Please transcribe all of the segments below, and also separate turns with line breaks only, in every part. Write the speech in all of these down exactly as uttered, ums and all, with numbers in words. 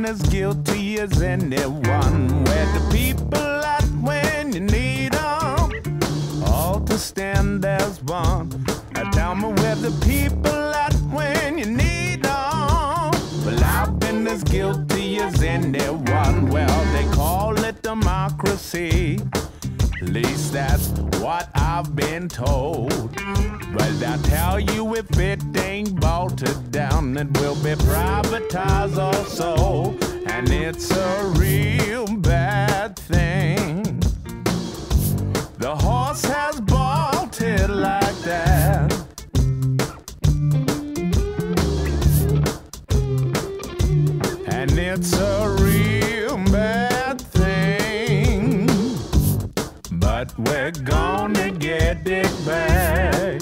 as guilty as anyone. Where the people at when you need them, all to stand as one. Now tell me where the people at when you need them. Well, I've been as guilty as anyone. Well, they call it democracy, at least that's what I've been told. But I tell you, if it ain't bolted down, it will be privatized also. And it's a real bad thing. The horse has bolted like that. And it's a real bad thing. But we're gonna get it back.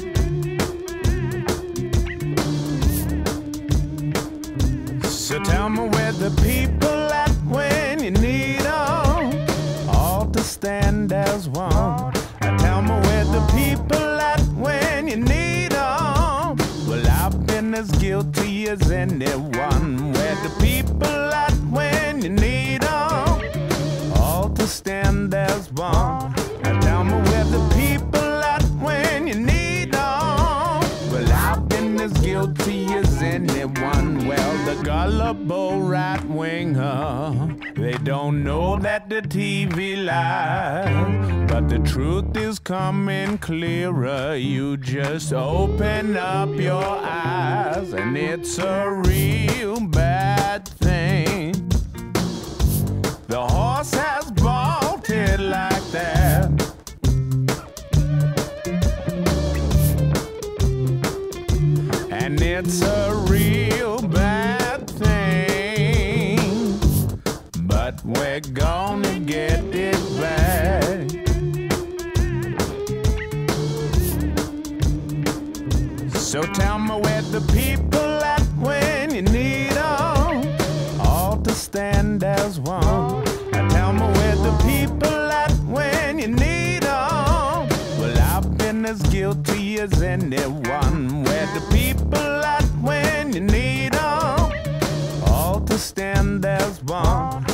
So tell me where the people at when you need them, all to stand as one. Now tell me where the people at when you need them. Well, I've been as guilty as anyone. Where the people at when you need them, all to stand as one. Now tell me where the people at when you need them. Well, I've been as guilty as anyone. Well, the gullible right-winger, they don't know that the T V lies, but the truth is coming clearer. You just open up your eyes, and it's a real bad thing. The horse has bolted like that. And it's a real bad thing. But we're gonna get it back. So tell me where the people at when you need them, all to stand as one. Now tell me where the people at when you need them. Well, I've been as guilty as anyone. Where the people at when you need them, all to stand as one.